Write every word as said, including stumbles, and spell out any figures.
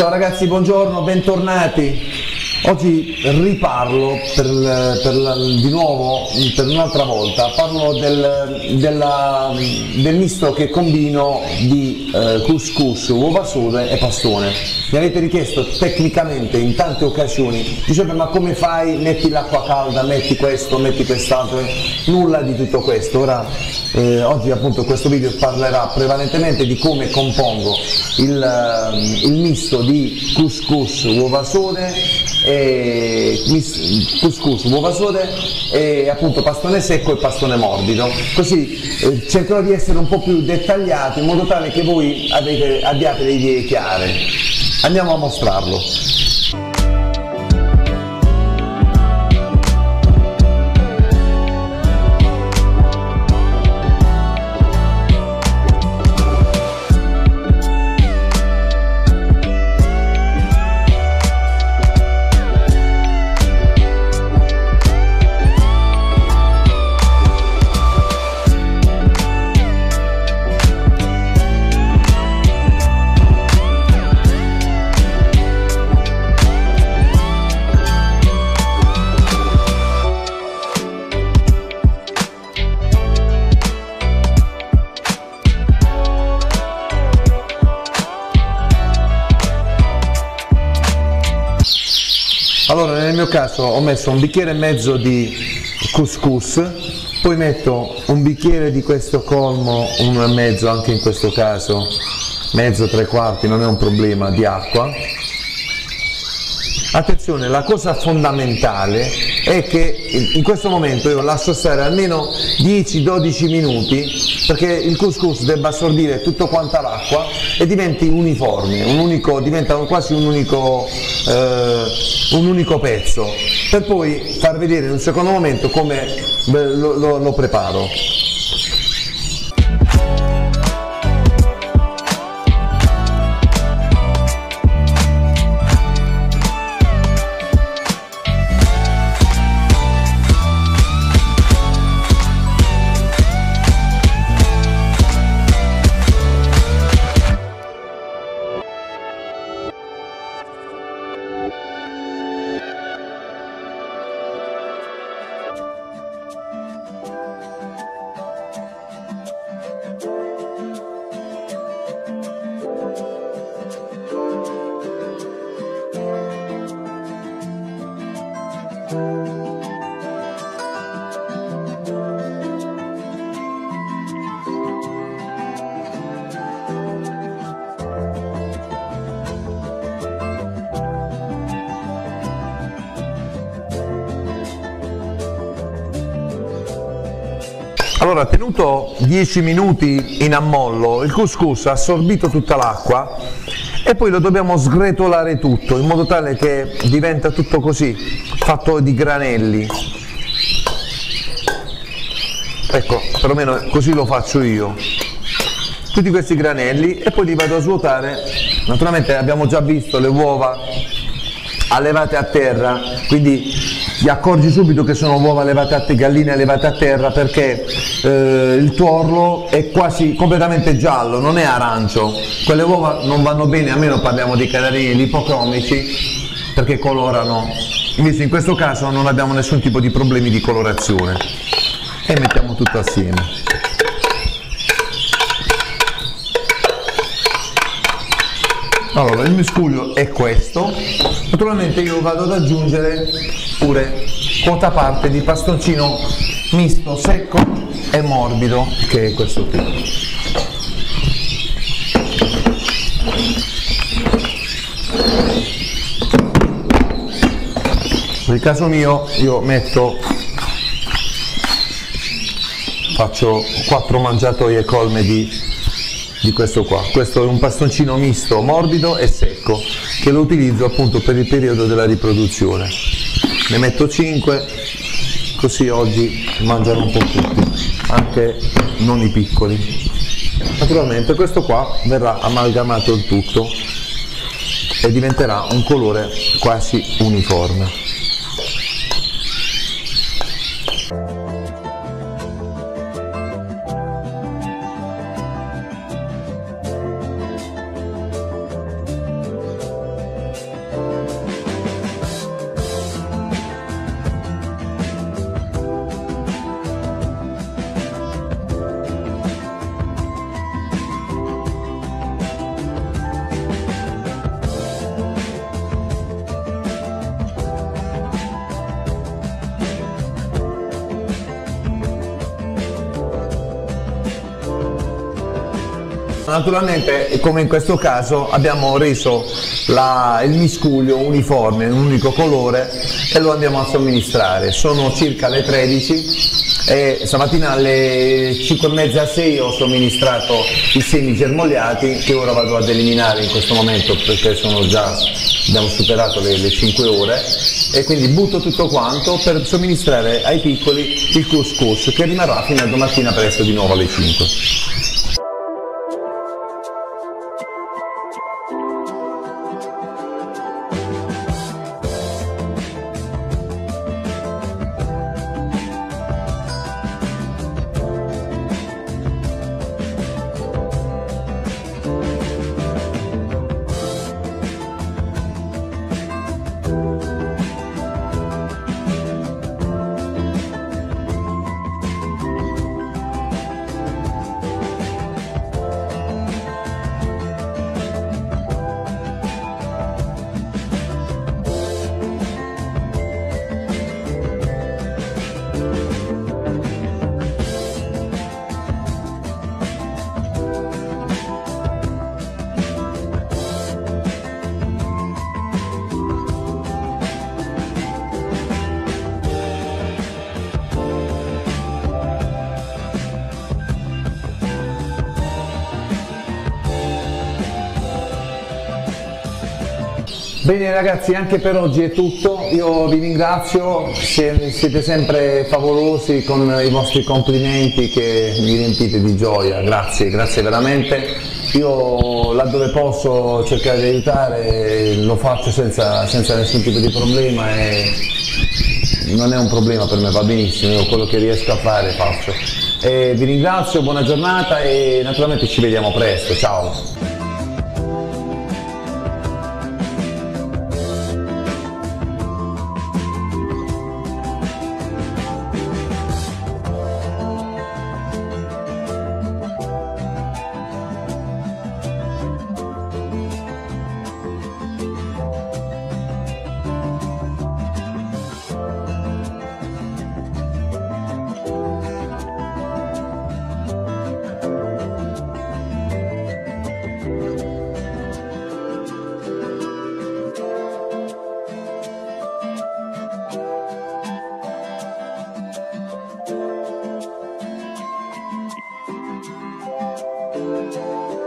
Ciao ragazzi, buongiorno, bentornati. Oggi riparlo per, per la, di nuovo, per un'altra volta, parlo del, della, del misto che combino di eh, couscous, uova sode e pastone. Mi avete richiesto tecnicamente in tante occasioni, dicete ma come fai, metti l'acqua calda, metti questo, metti quest'altro, nulla di tutto questo. Ora, eh, oggi appunto questo video parlerà prevalentemente di come compongo il, il misto di couscous, uova sode, e couscous, uova sode e appunto pastone secco e pastone morbido, così eh, cercherò di essere un po' più dettagliato in modo tale che voi avete, abbiate le idee chiare. Andiamo a mostrarlo. Allora, nel mio caso ho messo un bicchiere e mezzo di couscous, poi metto un bicchiere di questo colmo, uno e mezzo anche in questo caso, mezzo, tre quarti, non è un problema, di acqua. Attenzione, la cosa fondamentale è che in questo momento io lascio stare almeno dieci dodici minuti perché il couscous debba assorbire tutto quanta l'acqua e diventi uniforme, un unico, diventa quasi un unico, eh, un unico pezzo, per poi far vedere in un secondo momento come lo, lo, lo preparo. Allora, tenuto dieci minuti in ammollo, il couscous ha assorbito tutta l'acqua e poi lo dobbiamo sgretolare tutto in modo tale che diventa tutto così, fatto di granelli. Ecco, perlomeno così lo faccio io. Tutti questi granelli e poi li vado a svuotare. Naturalmente abbiamo già visto le uova allevate a terra, quindi ti accorgi subito che sono uova levate a terra, galline levate a terra, perché eh, il tuorlo è quasi completamente giallo, non è arancio. Quelle uova non vanno bene, almeno parliamo di canarini lipocromici, perché colorano. Invece in questo caso non abbiamo nessun tipo di problemi di colorazione. E mettiamo tutto assieme. Allora, il miscuglio è questo. Naturalmente io vado ad aggiungere pure quota parte di pastoncino misto secco e morbido, che è questo qui. Nel caso mio io metto, faccio quattro mangiatoie colme di, di questo qua. Questo è un pastoncino misto morbido e secco che lo utilizzo appunto per il periodo della riproduzione. Ne metto cinque, così oggi mangiano un po' tutti, anche non i piccoli. Naturalmente questo qua verrà amalgamato il tutto e diventerà un colore quasi uniforme. Naturalmente, come in questo caso, abbiamo reso la, il miscuglio uniforme, un unico colore, e lo andiamo a somministrare. Sono circa le tredici e stamattina alle cinque e mezza, sei ho somministrato i semi germogliati, che ora vado ad eliminare in questo momento perché sono già, abbiamo superato le, le cinque ore, e quindi butto tutto quanto per somministrare ai piccoli il couscous, che rimarrà fino a domattina presto di nuovo alle cinque. Bene ragazzi, anche per oggi è tutto, io vi ringrazio, siete sempre favolosi con i vostri complimenti che mi riempite di gioia, grazie, grazie veramente. Io laddove posso cercare di aiutare lo faccio senza, senza nessun tipo di problema, e non è un problema per me, va benissimo, io quello che riesco a fare faccio. E vi ringrazio, buona giornata e naturalmente ci vediamo presto, ciao! Thank you.